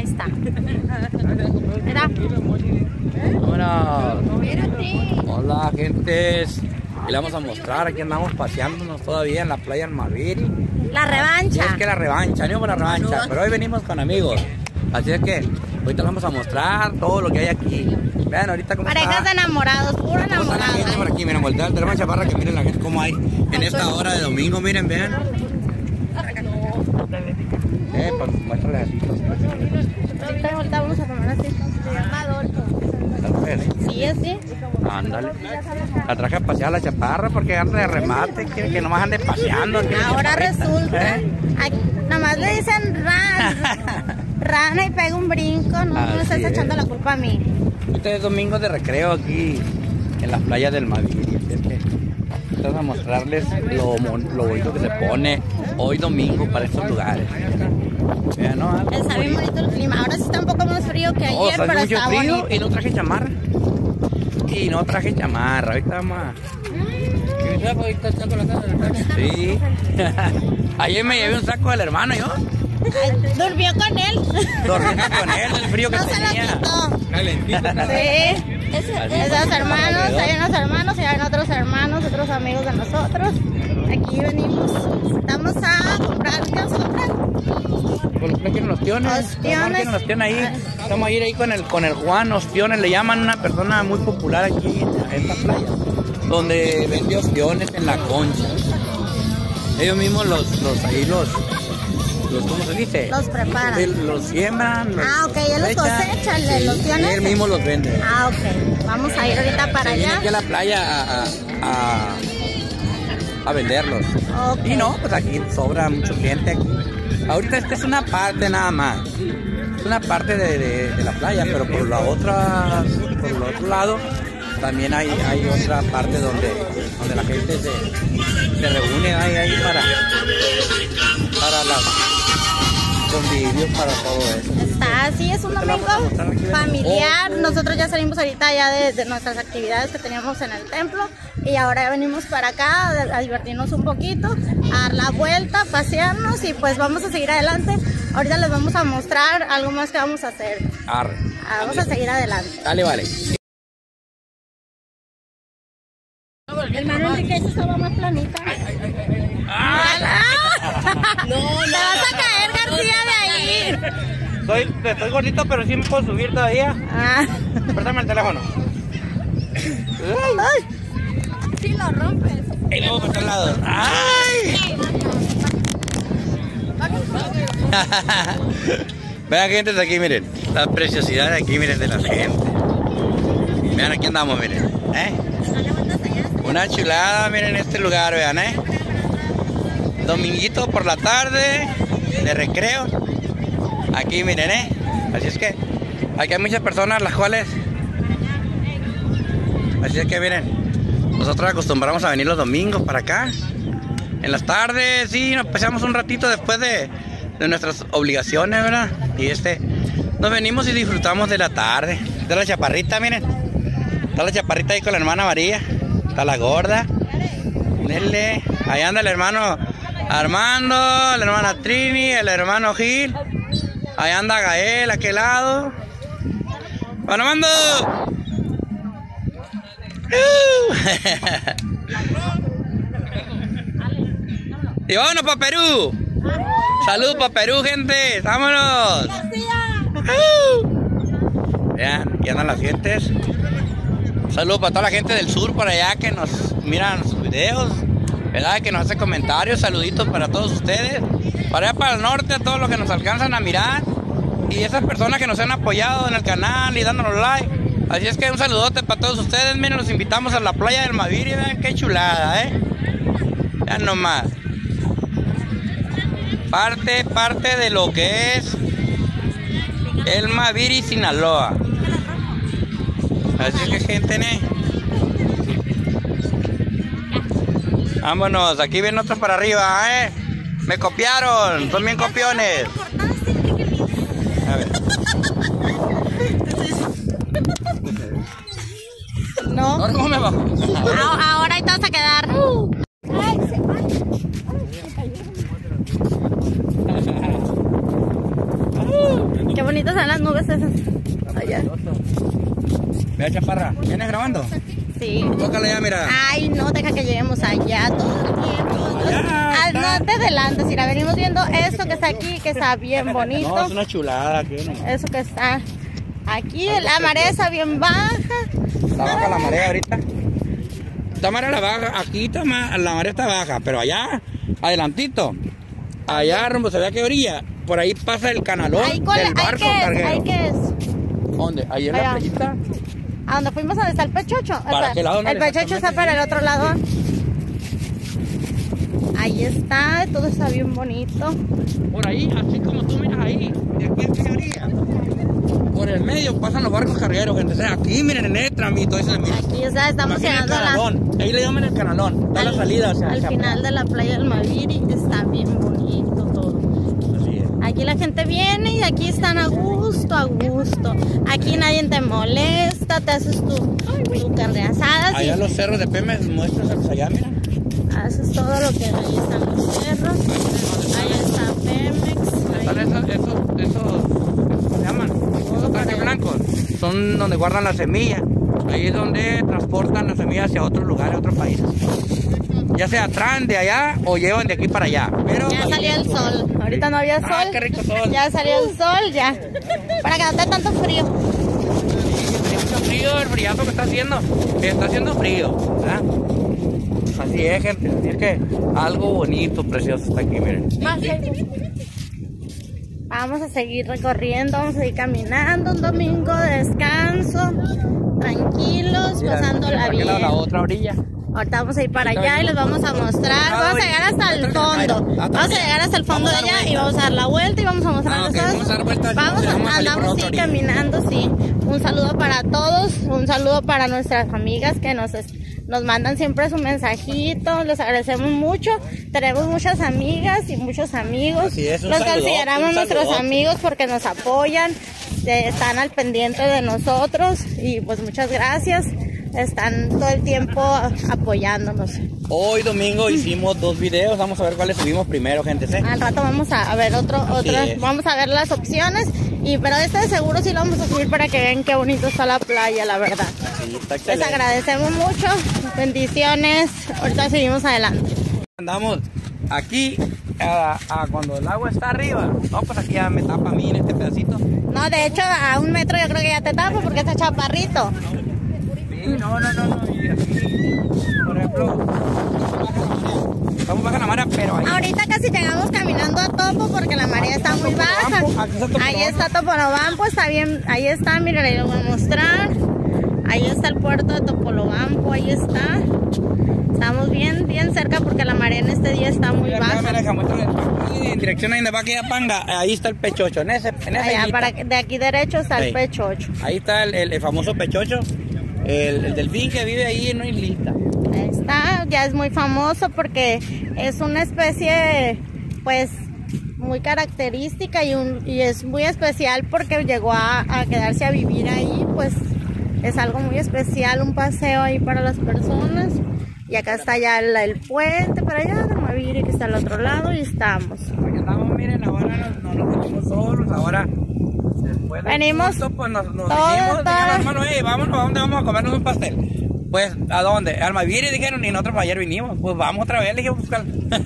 está. Mira. Vámonos. Hola, gentes. Y le vamos a mostrar, aquí andamos paseándonos todavía en la playa del Maviri. La revancha. Sí, es que la revancha, venimos por la revancha, pero hoy venimos con amigos. Así es que ahorita les vamos a mostrar todo lo que hay aquí. Vean ahorita cómo Parejas de enamorados, puro está la gente enamorado. por aquí. Miren, voltear, tenemos una chaparra que miren la gente cómo hay en esta hora de domingo. Miren, vean. Pues muéstrale así. Ahorita vamos a tomar así. Se llama Adolfo. Sí, así. Ándale. La traje a pasear a la chaparra porque anda de remate, quiere que nomás ande paseando. Ahora resulta, aquí, nomás le dicen rana y pega un brinco, no me estás echando la culpa a mí. Este es domingo de recreo aquí en la playa del Maviri. Vamos a mostrarles lo bonito que se pone hoy domingo para estos lugares. Vean, ¿no? Está bien bonito el clima. Ahora sí está un poco más frío que ayer, pero mucho está frío bonito. y no traje chamarra. Ahorita vamos a... Sí. Ayer me llevé un saco del hermano yo. Durmió con él. Dormí con él, el frío que no tenía. Se lo quitó. Sí. Esos hermanos, hay unos hermanos y hay otros hermanos, otros amigos de nosotros. Aquí venimos. Vamos a comprar, ¿qué vamos a comprar? Pues los quieren ostiones. Los ostiones ahí. Estamos a ir ahí con el Juan Ostiones, le llaman una persona muy popular aquí en esta playa, donde vende ostiones en la concha. Ellos mismos los ¿cómo se dice? Los preparan. Los siembran. Ok, él los cosecha, los ostiones. Él mismo los vende. Ok. Vamos a ir ahorita para allá. Viene aquí a la playa a venderlos. Okay. Y no, pues aquí sobra mucho cliente aquí. Ahorita esta es una parte nada más. Es una parte de la playa, pero por el otro lado también hay otra parte donde la gente se reúne ahí para las convivios, para todo eso. Está así, es un domingo familiar. Nosotros ya salimos ahorita ya de nuestras actividades que teníamos en el templo y ahora ya venimos para acá a divertirnos un poquito, a dar la vuelta, pasearnos y pues vamos a seguir adelante. Ahorita les vamos a mostrar algo más que vamos a hacer. Vamos a seguir adelante. Dale, vale. Hermano Enrique, eso estaba más planita. No, te vas a caer, García, de ahí. Estoy gordito, pero sí me puedo subir todavía. Préstame el teléfono. Sí, lo rompes. Y luego por el lado. ¡Ay! Vean, gente de aquí, miren. La preciosidad de aquí, miren, de la gente. Vean, aquí andamos, miren. Una chulada, miren este lugar, vean, dominguito por la tarde, de recreo. Aquí, miren, Así es que aquí hay muchas personas las cuales... Así es que, miren, nosotros acostumbramos a venir los domingos para acá. En las tardes, sí, nos pasamos un ratito después de nuestras obligaciones, ¿verdad? Y nos venimos y disfrutamos de la tarde. De la chaparrita, miren. Está la chaparrita ahí con la hermana María. Está la gorda. Dele. Ahí anda el hermano Armando, la hermana Trini, el hermano Gil. Ahí anda Gael, a aquel lado. ¡Bueno, Armando! Y vámonos para Perú. Saludos para Perú, gente. Vámonos. Vean, aquí andan las gentes. Saludos para toda la gente del sur por allá que nos miran sus videos, ¿verdad? Que nos hace comentarios. Saluditos para todos ustedes. Para allá para el norte, a todos los que nos alcanzan a mirar. Y esas personas que nos han apoyado en el canal y dándonos like. Así es que un saludote para todos ustedes. Miren, los invitamos a la playa del Maviri. Vean qué chulada, Vean nomás. Parte de lo que es el Maviri, Sinaloa. Así que, gente, vámonos, aquí vienen otros para arriba, Me copiaron, son bien copiones. A ver. No. ¿Cómo me bajo? Ahora ahí te vas a quedar. Qué bonitas son las nubes esas. Allá. Vea, chaparra, ¿vienes grabando? Sí. Tócale ya, mira. Ay, no, deja que lleguemos allá todo el tiempo. No te adelantes, mira, venimos viendo esto que está aquí, que está bien bonito. No, es una chulada. Eso que está aquí, la marea está bien baja. Está baja la marea ahorita. Esta marea la baja, aquí la marea está baja, pero allá, adelantito, allá rumbo se ve a qué orilla, por ahí pasa el canalón del barco carguero. ¿Ahí qué es? ¿Dónde? Ahí en la playita. ¿A dónde fuimos? ¿Dónde está el Pechocho? ¿Para qué lado? El Pechocho está para el otro lado. Ahí está, todo está bien bonito. Por ahí, así como tú miras ahí, de aquí a qué orilla. Por el medio pasan los barcos cargueros, gente. O sea, aquí miren en el tramito. Aquí estamos llegando a la... Ahí le llaman el canalón. Da la salida. Al final de la playa del Maviri está bien bonito todo. Así es. Aquí la gente viene y aquí están a gusto, a gusto. Aquí nadie te molesta, te haces tu carne asada. Allá los cerros de Pemex, muéstraselos allá, mira. Haces todo lo que ahí están los cerros. Allá está Pemex. Esos, ¿cómo se llaman? Esos tanques blancos. Son donde guardan las semillas. Ahí es donde transportan las semillas hacia otros lugares, a otros países. Ya sea traen de allá o llevan de aquí para allá. Pero ya salió el sol. Ahorita no había sol. Ah, qué rico sol. Ya salió el sol, ya. Para que no te tanto frío. Mucho frío, el brillazo que está haciendo. Está haciendo frío, ¿verdad? Así es, gente. Así es que algo bonito, precioso está aquí, miren. Vamos a seguir recorriendo, vamos a seguir caminando. Un domingo de descanso. Tranquilos, pasándola bien. La otra orilla. Ahorita vamos a ir para allá y les vamos a mostrar. Vamos a llegar hasta el fondo. Vamos a llegar hasta el fondo de allá y vamos a dar la vuelta y vamos a mostrarles todo. Andamos sí caminando, sí. Un saludo para todos, un saludo para nuestras amigas que nos mandan siempre su mensajito. Les agradecemos mucho. Tenemos muchas amigas y muchos amigos. Los consideramos nuestros amigos porque nos apoyan, están al pendiente de nosotros y pues muchas gracias. Están todo el tiempo apoyándonos. Hoy domingo hicimos 2 videos, vamos a ver cuáles subimos primero, gente. ¿Sí? Al rato vamos a ver otro, vamos a ver las opciones, pero este de seguro sí lo vamos a subir para que vean qué bonito está la playa, la verdad. Sí, está excelente. Les agradecemos mucho, bendiciones, ahorita seguimos adelante. Andamos aquí cuando el agua está arriba, no, pues aquí ya me tapa a mí en este pedacito. No, de hecho a 1 metro yo creo que ya te tapa porque está chaparrito. No. Y aquí, por ejemplo, estamos baja la marea, pero ahí. Ahorita casi llegamos caminando a topo porque la marea está muy baja. Ahí está Topolobampo, está bien. Ahí está, miren, ahí lo voy a mostrar. Ahí está el puerto de Topolobampo, ahí está. Estamos bien cerca porque la marea en este día está muy baja. En dirección a Indapanga, ahí está el Pechocho. En ese de aquí derecho está el Pechocho. Ahí está el famoso Pechocho. El delfín que vive ahí en una islita. Ahí está, ya es muy famoso porque es una especie pues muy característica y es muy especial porque llegó a quedarse a vivir ahí, pues es algo muy especial, un paseo ahí para las personas. Y acá está ya el puente para allá de Maviri que está al otro lado y estamos. Aquí estamos, miren, ahora no nos venimos solos, ahora venimos justo, pues nos dijimos, vámonos, ¿a dónde vamos a comernos un pastel? Pues, ¿a dónde? Al Maviri dijeron, y nosotros ayer vinimos, pues vamos otra vez, le dijimos, buscar.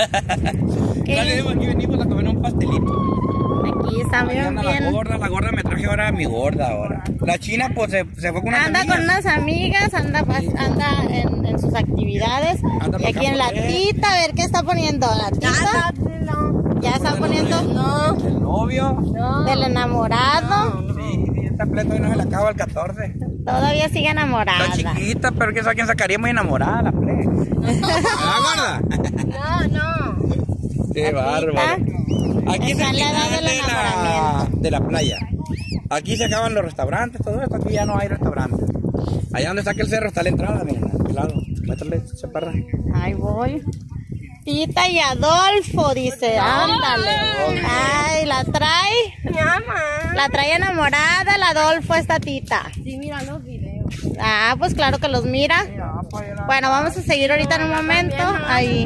Aquí venimos a comer un pastelito. Aquí está bien. La gorda me traje ahora a mi gorda ahora. La china pues se fue con unas amigas. Anda con unas amigas, anda en sus actividades. Y aquí en la tita, a ver qué está poniendo la tita. Ya está poniendo el novio. Del enamorado. Sí, está pleto y no se le acaba el 14. Todavía sigue enamorada. Está chiquita, pero quién sabe quién sacaría muy enamorada la ple. ¿La gorda? No. Qué bárbaro. Aquí está la edad de la playa. Aquí se acaban los restaurantes, todo esto. Aquí ya no hay restaurantes. Allá donde está aquel cerro está la entrada, miren, a aquel lado. Métale, chaparra. Ahí voy. Tita y Adolfo, dice, ándale. Ay, la trae. La trae enamorada el Adolfo, esta tita. Sí, mira los videos. Ah, pues claro que los mira. Bueno, vamos a seguir ahorita en un momento.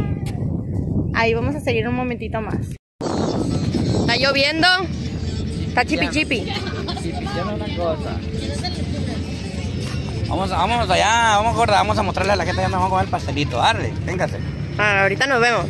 Ahí vamos a seguir un momentito más. ¿Está lloviendo? Está chipi chipi. Chipicheando una cosa. Vamos allá, vamos a mostrarle a la gente, ya nos vamos a comer el pastelito. Arre, véngase. Ahorita nos vemos.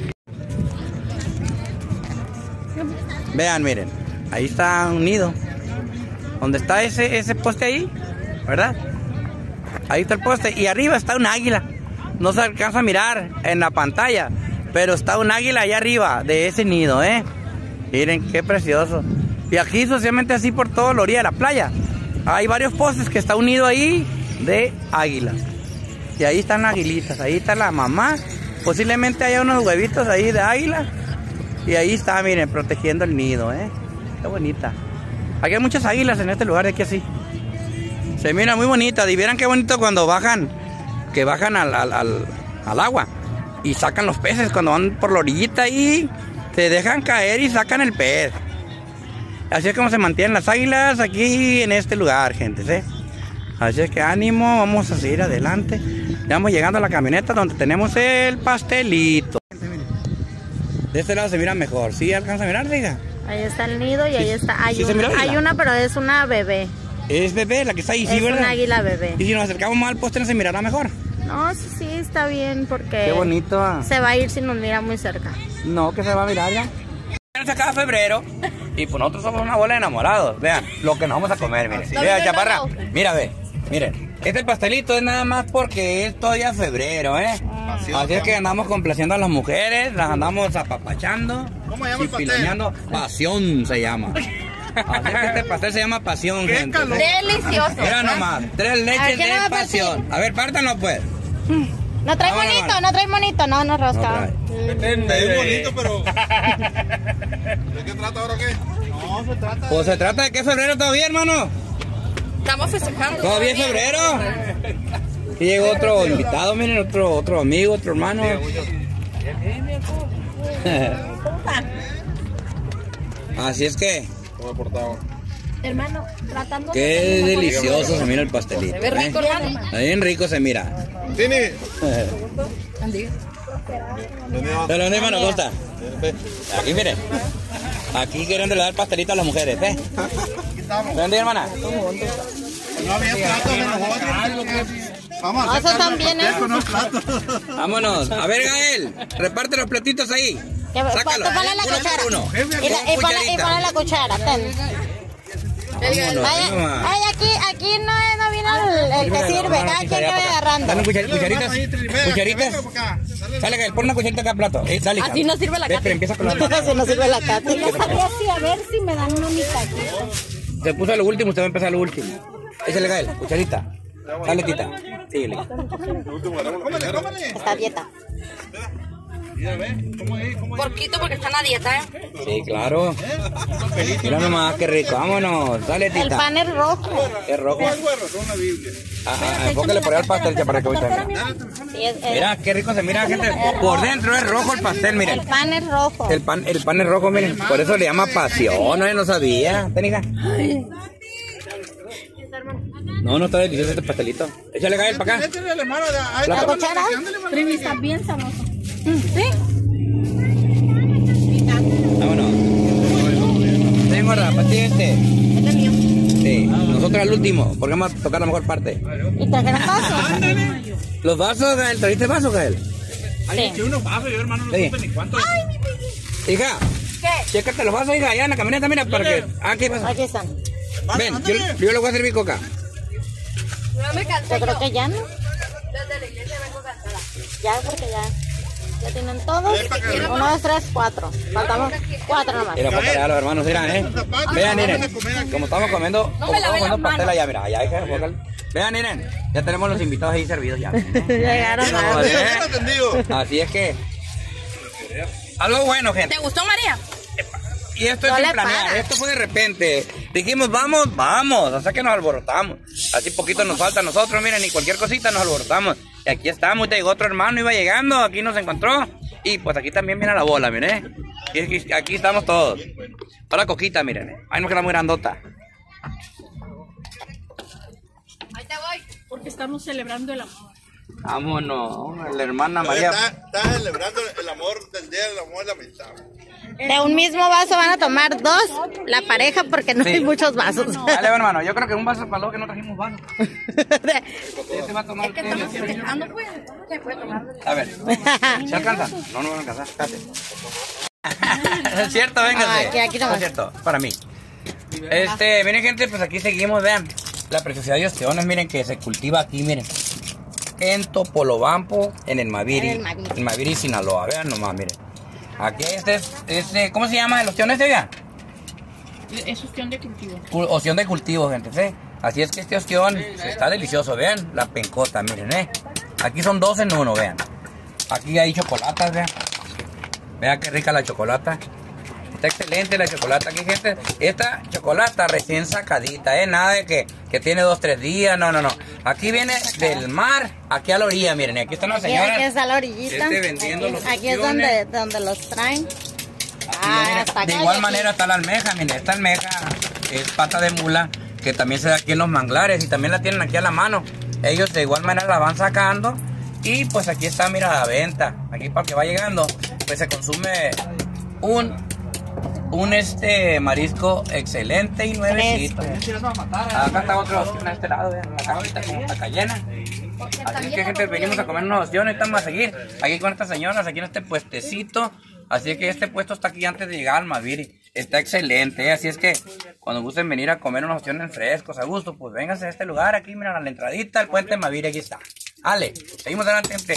Vean, miren, ahí está un nido. ¿Dónde está ese poste ahí? ¿Verdad? Ahí está el poste y arriba está un águila. No se alcanza a mirar en la pantalla, pero está un águila allá arriba de ese nido, Miren, qué precioso. Y aquí socialmente así por toda la orilla de la playa hay varios postes que está un nido ahí de águilas. Y ahí están las aguilitas, ahí está la mamá. Posiblemente haya unos huevitos ahí de águila. Y ahí está, miren, protegiendo el nido, Qué bonita. Aquí hay muchas águilas en este lugar de aquí así. Se mira muy bonita. Y vieran qué bonito cuando bajan, que bajan al agua. Y sacan los peces cuando van por la orillita y se dejan caer y sacan el pez. Así es como se mantienen las águilas aquí en este lugar, gente, Así es que ánimo, vamos a seguir adelante. Ya vamos llegando a la camioneta donde tenemos el pastelito. De este lado se mira mejor. ¿Sí alcanza a mirar, diga? Ahí está el nido y ahí está. Hay, ¿Sí hay una, pero es una bebé. Es bebé, la que está ahí, sí, ¿verdad? Es un águila bebé. Y si nos acercamos más al poste, ¿no se mirará mejor? No, sí, está bien porque... Qué bonito. Se va a ir si nos mira muy cerca. No, que se va a mirar ya. Se acaba febrero y pues nosotros somos una bola de enamorados. Vean lo que nos vamos a comer, miren. Vean, chaparra. Mira, miren. Este pastelito es nada más porque es todavía febrero, Así es que andamos complaciendo a las mujeres, las andamos apapachando. ¿Cómo se llama el pastel? Pasión se llama. Así es que este pastel se llama pasión, gente. Delicioso. Mira nomás, 3 leches de pasión. A ver, pártanlo pues. No trae monito, no trae monito, no rosca. Es bonito, pero... ¿De qué trata ahora qué? No, se trata... Pues se trata de que es febrero todavía, hermano. Estamos festejando. ¿Todavía es febrero? Y llegó otro invitado, miren, otro amigo, otro hermano. Así es que... ¿Cómo me portaba? Hermano, tratando qué delicioso se mira el pastelito. Se ve rico, hermano. Bien rico se mira. ¿Tini? ¿De dónde, hermano? ¿Cómo está? Aquí, miren. Aquí quieren dar pastelito a las mujeres, ¿De dónde, hermana? No había platos de nosotros. Vamos a hacer también, Vámonos. A ver, Gael, reparte los platitos ahí. Sácalo, ponle la uno cuchara. por uno. Y ponle la cuchara, Ay, aquí no viene el que sirve, cada quien que vaya agarrando. Dale cucharitas. Cucharitas. Dale, Gael, pon una cucharita acá al plato. Dale, así no sirve la cate. Empieza con la así no sirve la cate. A ver si me dan una mitad. Se puso a lo último, usted va a empezar a lo último. Échale, Gael, cucharita. Dale, tita. Síguele. Está a dieta. Porquito porque está en la dieta, Sí, claro. Mira nomás, qué rico. Vámonos. Dale, tita. El pan es rojo. Es rojo. Enfócale por ahí al pastel, para que voy a Mira, qué rico se mira, gente. Por dentro es rojo el pastel, miren. El pan es rojo. El pan es rojo, miren. Por eso le llama pasión, no sabía. Tenica. No está delicioso este pastelito. Échale, Gael, para acá. ¿La cuchara? Primi, está bien sabroso. Sí. Vámonos. Tengo la pastilla Este es mío. Sí, nosotros al último, porque vamos a tocar la mejor parte. ¿Y trajeron vasos? Los vasos, Gael, ¿trajiste vasos, Gael? Sí. unos vasos, yo hermano no supe ni cuántos. Hija, ¿Qué? chécate los vasos, hija, allá en la camioneta, mira, para que... ¿Qué pasa? Aquí están. Ven, yo le voy a servir coca. No me cansé. Yo creo que ya no. Desde la iglesia vengo cansada. Ya, porque ya tienen todos. 1, 2, 3, 4. Faltamos 4 nomás. Mira, para allá los hermanos, miren, Vean, miren, como estamos comiendo, pastel allá, mira, allá hay que enfocarle. Vean, miren, ya tenemos los invitados ahí servidos ya. Llegaron Así es que, algo bueno, gente. ¿Te gustó, María? Y esto es sin planear, esto fue de repente. Dijimos, vamos, o sea que nos alborotamos. Así poquito nos falta a nosotros, miren, y cualquier cosita nos alborotamos. Y aquí estamos, te llegó otro hermano, iba llegando, aquí nos encontró. Y pues aquí también viene la bola, miren. Y aquí estamos todos. Ahora coquita, miren. Ahí nos queda muy grandota. Ahí te voy. Porque estamos celebrando el amor. Vámonos, la hermana María. Está celebrando el amor del día del amor y la amistad. De un mismo vaso van a tomar dos, la pareja, porque no Sí. hay muchos vasos. Dale, bueno, hermano, yo creo que un vaso para los que no trajimos vaso. Este va a tomar usted. A ver, ¿se alcanzan? No, no van a alcanzar, casi. Es cierto, véngase. Aquí nomás. Es cierto, para mí. Miren gente, pues aquí seguimos, vean. La preciosidad de ostiones, miren que se cultiva aquí, miren. En Topolobampo, en el Maviri. En Maviri, Sinaloa, vean nomás, miren. Aquí ¿cómo se llama el ostión oiga? Es cuestión de cultivo. Ostión de cultivo, gente, ¿sí? Así es que este ostión está delicioso, vean. La pencota, miren, Aquí son 2 en 1, vean. Aquí hay chocolatas, vean. Vean qué rica la chocolata. Está excelente la chocolata aquí, gente. Esta chocolata recién sacadita, nada de que tiene 2, 3 días, no. Aquí viene del mar, aquí a la orilla, miren. Aquí están las señoras. Aquí está la orillita. Vendiendo los Aquí es ostiones. donde los traen. De igual manera está la almeja, miren. Esta almeja es pata de mula, que también se da aquí en los manglares y también la tienen aquí a la mano. Ellos de igual manera la van sacando y pues aquí está, mira, a venta. Aquí para que va llegando, pues se consume un marisco excelente y nuevecito. Acá está otro ostión a este lado, vean, la cajita como está cayena. Así que gente, venimos a comer unos ostiones, estamos a seguir aquí con estas señoras, aquí en este puestecito. Así que este puesto está aquí antes de llegar al Maviri. Está excelente, así es que cuando gusten venir a comer unos ostiones frescos a gusto, pues vénganse a este lugar, aquí miren a la entradita, el puente Maviri, aquí está. Ale, seguimos adelante, gente.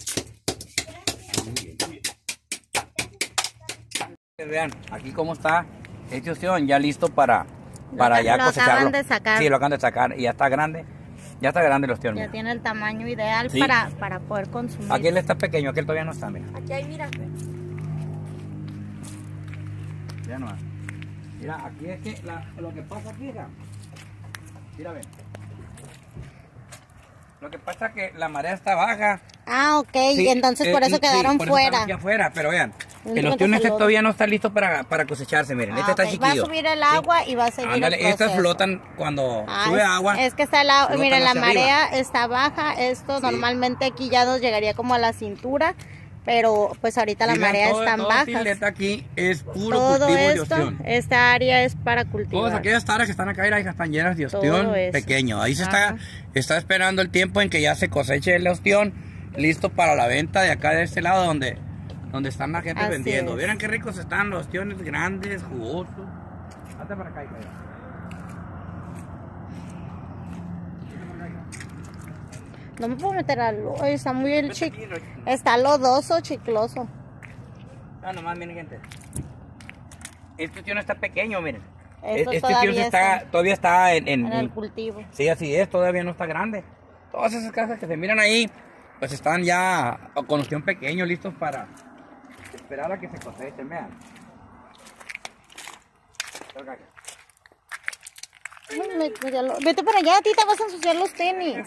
Vean, aquí cómo está este ostión, ya listo para ya lo cosecharlo. acaban de sacar. Sí, lo acaban de sacar y ya está grande el ostión. Ya mira. tiene el tamaño ideal Sí. para poder consumir. Aquel está pequeño, aquel todavía no está, mira. Aquí hay, mira. Ya no. Mira, aquí es que lo que pasa aquí, mira, ven. Lo que pasa es que la marea está baja. Ah, ok, Sí, entonces por eso quedaron por eso fuera. están aquí afuera, pero vean, Un el ostión este saludo. todavía no está listo para cosecharse, miren, este está Ok, chiquillo. va a subir el agua y va a seguir Ándale, el estas proceso. flotan cuando sube Es- agua. Es que está el agua, flotan miren, la hacia marea arriba. está baja, esto Sí. normalmente aquí ya nos llegaría como a la cintura, pero pues ahorita la Sí, vean, marea todo- están todo bajas. Fileta aquí es puro Todo cultivo de esto, ostión. esta área es para cultivar. Todas aquellas taras que están acá, mira, están llenas de Todo ostión eso. pequeño. Ahí se Ajá. está esperando el tiempo en que ya se coseche el ostión, listo para la venta de acá de este lado donde están la gente Así vendiendo. es. Vieran qué ricos están los ostiones grandes, jugosos. Hazte para acá, hija. No me puedo meter al está muy está lodoso, chicloso. Ah, nomás, miren, gente. Este ostión está pequeño, miren. Esto Este todavía ostión todavía está En el cultivo. Sí, así es, todavía no está grande. Todas esas casas que se miran ahí, pues están ya con ostión pequeño, listos para esperar a que se cosechen, vean. Vete para allá, tita, vas a ensuciar los tenis.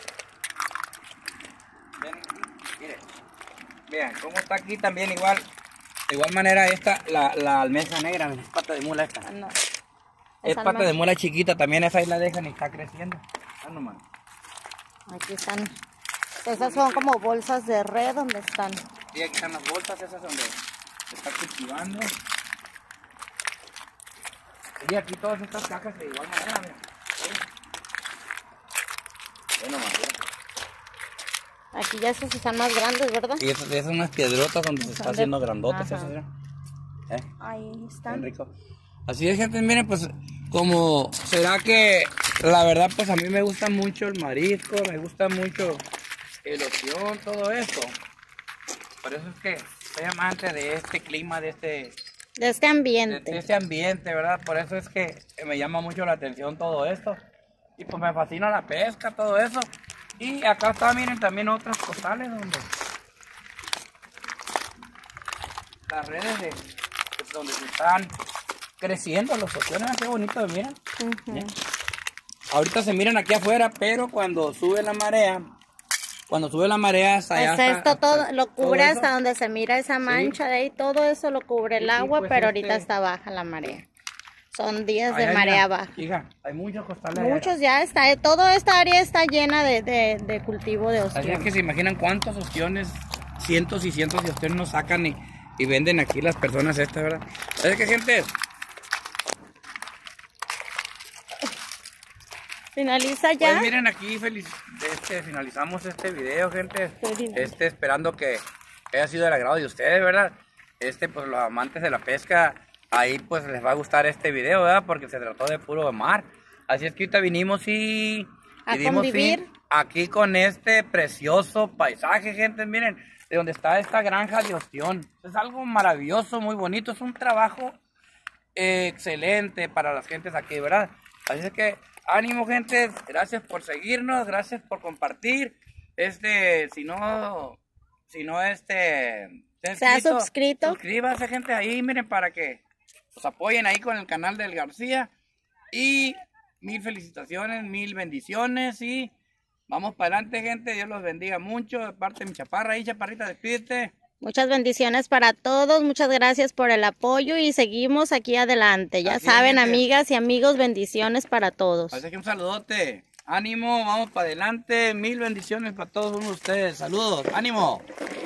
Miren, vean cómo está aquí también igual. De igual manera la almeja negra, miren, es pata de mula esta. No, Es esa pata de mula chiquita, también esa ahí la dejan y está creciendo. Ah, nomás. Aquí están. Esas son como bolsas de red donde están. Y aquí están las bolsas esas donde se está cultivando. Y aquí todas estas cajas de igual manera, mira. Bueno, Aquí ya estos están más grandes, ¿verdad? y esas son unas piedrotas donde se está Son de- haciendo grandotes Ajá. esas, mira. Ahí Bien están. rico. Así es, gente, miren, pues como será que la verdad, pues a mí me gusta mucho el marisco, me gusta mucho el ostión, todo esto. Por eso es que soy amante de este clima, de este ambiente. este ambiente, ¿verdad? Por eso es que me llama mucho la atención todo esto. Y pues me fascina la pesca, todo eso. Y acá está, miren, también otras costales donde las redes donde se están creciendo los ostiones, qué bonito, miren. Ujú. Ahorita se miran aquí afuera, pero cuando sube la marea hasta allá. Pues esto todo lo cubre eso. hasta donde se mira esa mancha de ahí, todo eso lo cubre el Sí, agua, pues, pero ahorita este- está baja la marea. Son días de Allá, marea mira, baja. Hija, hay muchos costales. allá. Muchos ya está, toda esta área está llena de cultivo de Así es ostiones. que se imaginan cuántos ostiones, cientos y cientos de ostiones nos sacan y venden aquí las personas estas, ¿verdad? Es que, gente, Finaliza ya. pues miren aquí, finalizamos este video, gente. Esperando que haya sido del agrado de ustedes, ¿verdad? Pues los amantes de la pesca, ahí pues les va a gustar este video, ¿verdad? Porque se trató de puro mar. Así es que ahorita vinimos y dimos fin aquí con este precioso paisaje, gente. Miren, de donde está esta granja de ostión. Es algo maravilloso, muy bonito. Es un trabajo excelente para las gentes aquí, ¿verdad? Así es que ánimo, gente. Gracias por seguirnos, gracias por compartir. Si no se ha suscrito, suscríbase, gente, ahí, miren, para que nos apoyen ahí con el canal del García. Y 1000 felicitaciones, 1000 bendiciones y vamos para adelante, gente. Dios los bendiga mucho. De parte de mi chaparra ahí, chaparrita, despídete. Muchas bendiciones para todos, muchas gracias por el apoyo y seguimos aquí adelante. Ya Así saben, es, gente. amigas y amigos, bendiciones para todos. Así que un saludote. Ánimo, vamos para adelante. 1000 bendiciones para todos ustedes. Saludos, ánimo.